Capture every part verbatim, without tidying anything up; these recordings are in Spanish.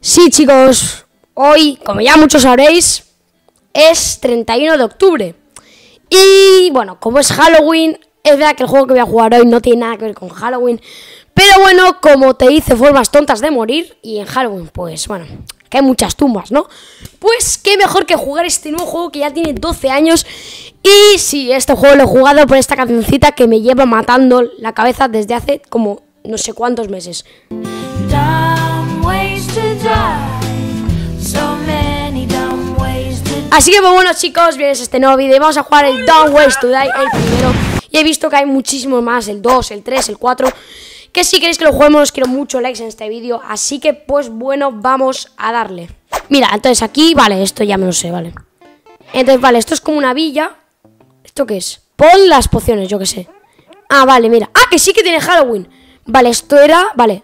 Sí, chicos, hoy, como ya muchos sabréis, es treinta y uno de octubre. Y bueno, como es Halloween, es verdad que el juego que voy a jugar hoy no tiene nada que ver con Halloween. Pero bueno, como te hice formas tontas de morir, y en Halloween, pues bueno, que hay muchas tumbas, ¿no? Pues qué mejor que jugar este nuevo juego que ya tiene doce años. Y sí, este juego lo he jugado por esta cancioncita que me lleva matando la cabeza desde hace como no sé cuántos meses. Así que pues bueno, chicos, vienes a este nuevo vídeo y vamos a jugar el Don't Waste to Die, el primero. Y he visto que hay muchísimos más, el dos, el tres, el cuatro. Que si queréis que lo juguemos, os quiero mucho likes en este vídeo. Así que pues bueno, vamos a darle. Mira, entonces aquí, vale, esto ya me lo sé, vale. Entonces, vale, esto es como una villa. ¿Esto qué es? Pon las pociones, yo qué sé. Ah, vale, mira. Ah, que sí que tiene Halloween. Vale, esto era, vale.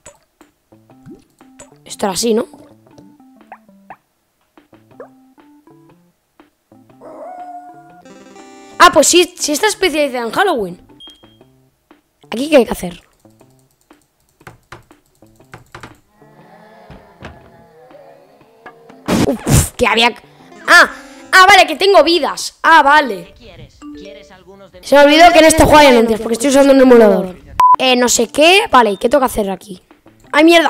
Esto era así, ¿no? Ah, pues sí, sí está especializada en Halloween. ¿Aquí qué hay que hacer? Uf, que había... Ah, ah, vale, que tengo vidas. Ah, vale. Se me olvidó que en este juego hay anuncios, porque estoy usando un emulador. Eh, no sé qué. Vale, ¿y qué tengo que hacer aquí? ¡Ay, mierda!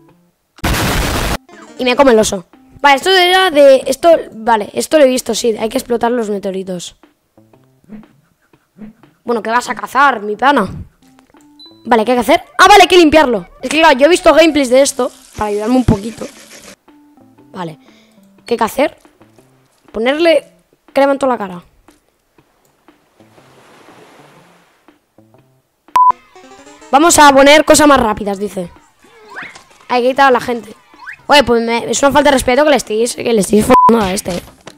Y me come el oso. Vale, esto era de... Esto, vale, esto lo he visto, sí. Hay que explotar los meteoritos. Bueno, ¿qué vas a cazar, mi pana? Vale, ¿qué hay que hacer? Ah, vale, hay que limpiarlo. Es que claro, yo he visto gameplays de esto para ayudarme un poquito. Vale, ¿qué hay que hacer? Ponerle crema en toda la cara. Vamos a poner cosas más rápidas, dice. Hay que quitar a la gente. Oye, pues me, es una falta de respeto que le estéis, que le estéis f***ando a este.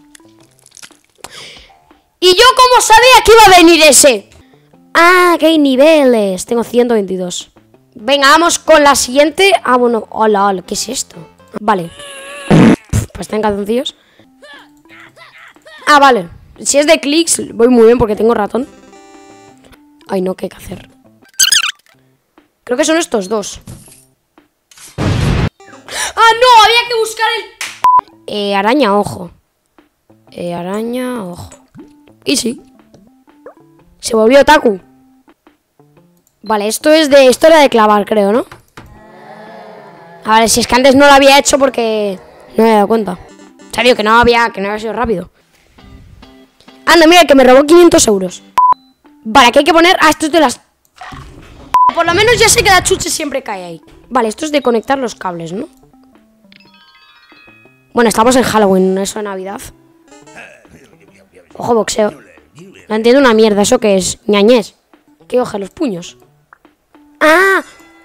¿Y yo cómo sabía que iba a venir ese? Ah, que hay niveles. Tengo ciento veintidós. Venga, vamos con la siguiente. Ah, bueno, hola, hola, ¿qué es esto? Vale. Pues están calzoncillos. Ah, vale. Si es de clics, voy muy bien porque tengo ratón. Ay, no, ¿qué hay que hacer? Creo que son estos dos. ¡Ah, no! Había que buscar el... Eh, araña, ojo. Eh, araña, ojo. Y sí. Se volvió otaku. Vale, esto es de historia de clavar, creo, ¿no? A ver, si es que antes no lo había hecho porque no me había dado cuenta. En serio, que no había, que no había sido rápido. Anda, mira, que me robó quinientos euros. Vale, aquí hay que poner... Ah, esto es de las... Por lo menos ya sé que la chuche siempre cae ahí. Vale, esto es de conectar los cables, ¿no? Bueno, estamos en Halloween, no es Navidad. Ojo, boxeo. No entiendo una mierda, ¿eso qué es? Ñañés. ¿Qué coge los puños? ¡Ah!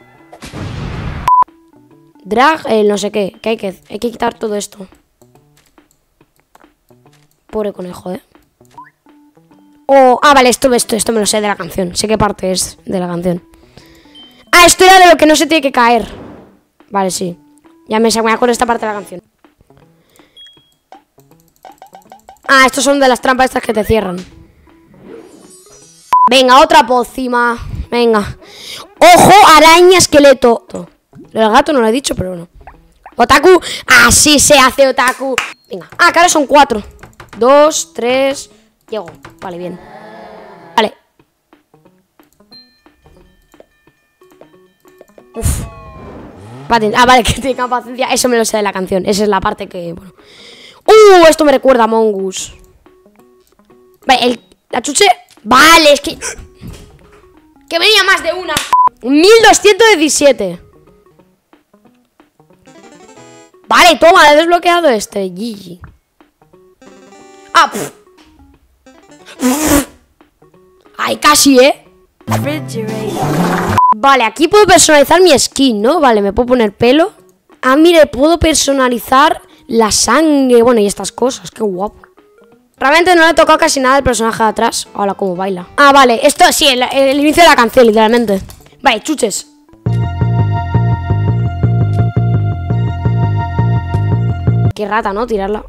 Drag, eh, no sé qué. Que hay que, hay que quitar todo esto. Pobre conejo, ¿eh? Oh, ah, vale, esto, esto, esto me lo sé de la canción. Sé qué parte es de la canción. Ah, esto era de lo que no se tiene que caer. Vale, sí. Ya me me acuerdo esta parte de la canción. Ah, estos son de las trampas estas que te cierran. Venga, otra pócima. Venga. Ojo, araña, esqueleto. Lo del gato no lo he dicho, pero bueno. Otaku. Así se hace otaku. Venga. Ah, que ahora son cuatro. Dos, tres. Llego. Vale, bien. Vale. Uf. Ah, vale, que tenga paciencia. Eso me lo sé de la canción. Esa es la parte que... Bueno. Uh, esto me recuerda a Among Us. Vale, el, la chuche. Vale, es que... Que venía más de una. mil doscientos diecisiete. Vale, toma, he desbloqueado este. G G. Ah, pff. Pff. Ay, casi, ¿eh? Vale, aquí puedo personalizar mi skin, ¿no? Vale, me puedo poner pelo. Ah, mire, puedo personalizar la sangre. Bueno, y estas cosas, qué guapo. Realmente no le he tocado casi nada al personaje de atrás. Hola, cómo baila. Ah, vale, esto sí, el, el inicio de la canción, literalmente. Vale, chuches. Qué rata, ¿no? Tirarla.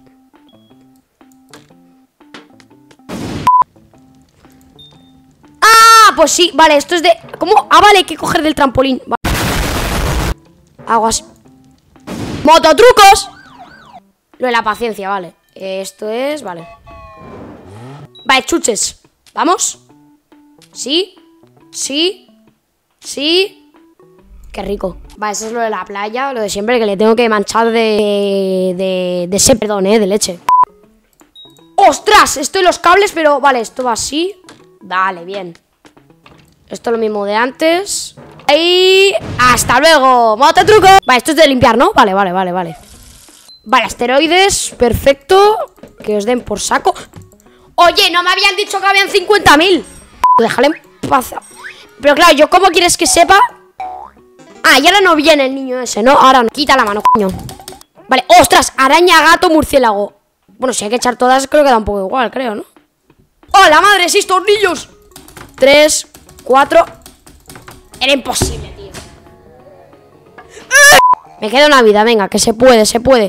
Ah, pues sí, vale, esto es de... ¿Cómo? Ah, vale, hay que coger del trampolín. Vale. Aguas. ¡Mototrucos! Lo de la paciencia, vale. Esto es, vale. Vale, chuches. ¿Vamos? Sí. Sí. Sí. Qué rico. Vale, eso es lo de la playa. Lo de siempre, que le tengo que manchar de... De... De ese, perdón, eh, de leche. ¡Ostras! Esto de los cables, pero... Vale, esto va así. Vale, bien. Esto es lo mismo de antes. Y... ¡Hasta luego! ¡Mototruco! Vale, esto es de limpiar, ¿no? Vale, vale, vale, vale. Vale, asteroides. Perfecto. Que os den por saco. Oye, no me habían dicho que habían cincuenta mil. Déjale en paz. Pero claro, ¿yo cómo quieres que sepa? Ah, y ahora no viene el niño ese, ¿no? Ahora no. Quita la mano, coño. Vale, ostras, araña, gato, murciélago. Bueno, si hay que echar todas, creo que da un poco igual, creo, ¿no? ¡Oh, la madre! ¡Seis tornillos! Tres, cuatro. Era imposible, tío. Me queda una vida, venga, que se puede, se puede.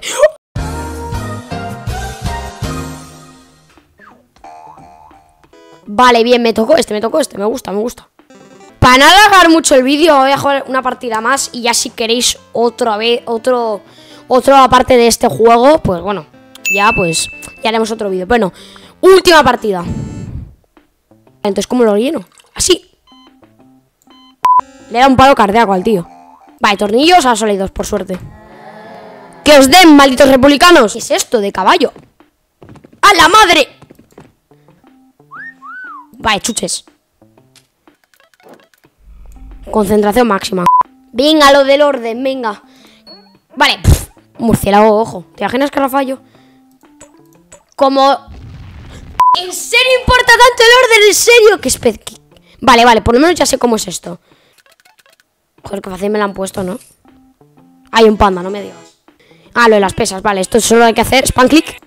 Vale, bien, me tocó este, me tocó este, me gusta, me gusta. Para no alargar mucho el vídeo, voy a jugar una partida más. Y ya si queréis otra vez, otro, otra parte de este juego, pues bueno, ya pues, ya haremos otro vídeo. Bueno, última partida. Entonces, ¿cómo lo lleno? Así. Le da un paro cardíaco al tío. Vale, tornillos, ahora solo hay dos, por suerte. ¡Que os den, malditos republicanos! ¿Qué es esto de caballo? ¡A la madre! Vale, chuches. Concentración máxima. Venga, lo del orden, venga. Vale, pff, murciélago, ojo. ¿Te imaginas que lo fallo? Como... ¿En serio importa tanto el orden? ¿En serio? ¿Qué especie? Vale, vale, por lo menos ya sé cómo es esto. Joder, qué fácil me lo han puesto, ¿no? Hay un panda, no me digas. Ah, lo de las pesas, vale, esto solo hay que hacer spam click.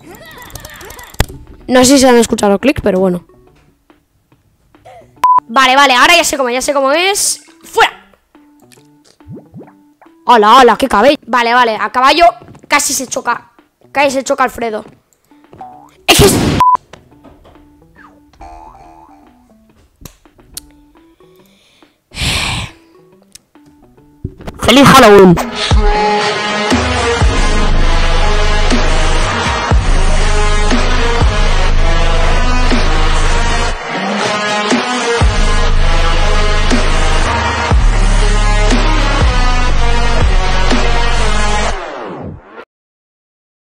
No sé si se han escuchado los clics, pero bueno. Vale, vale, ahora ya sé cómo, ya sé cómo es. ¡Fuera! ¡Hola, hola! ¡Qué cabello! Vale, vale, a caballo casi se choca. Casi se choca Alfredo. Es que es... ¡Feliz Halloween!